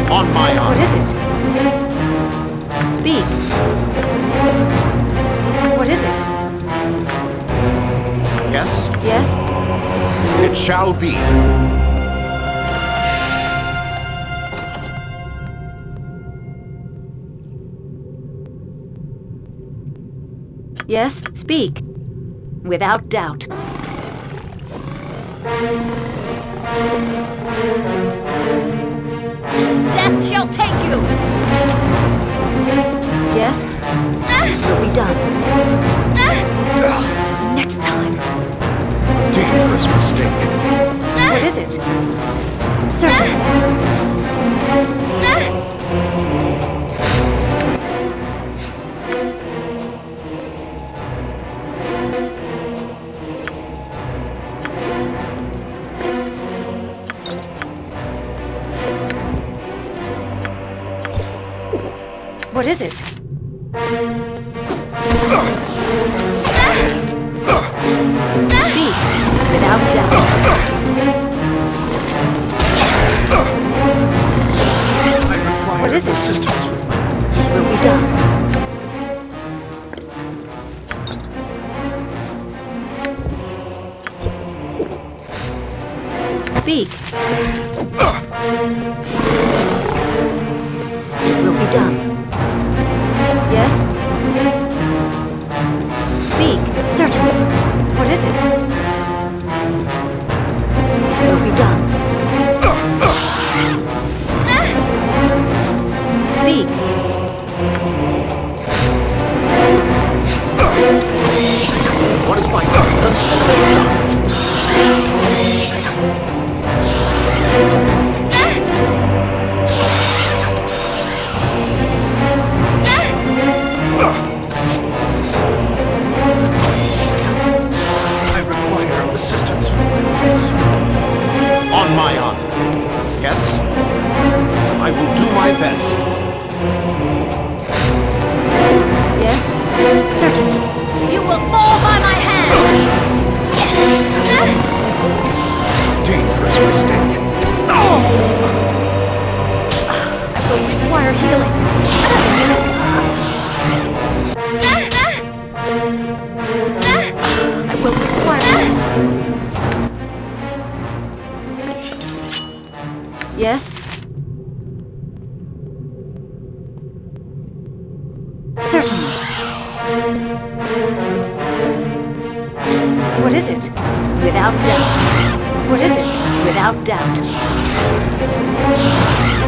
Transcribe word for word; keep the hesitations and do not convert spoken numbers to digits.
On my honor. What is it? Speak. What is it? Yes? Yes? It shall be. Yes? Speak. Without doubt. Death shall take you! Yes? Will be done. Next time. Dangerous mistake. What is it? Certain. What is it? Speak, without doubt. What is it? Will be done. Speak. It will be done. Yes? Speak, certainly. What is it? Will be done. Speak. What is my doctrine? I require assistance from my friends. On my honor. Yes? I will do my best. Yes? Certainly. You will fall by my hand! Yes! Dangerous mistake. I will require healing. I will require healing. Yes? Certainly. What is it? Without doubt. What is it? Without doubt.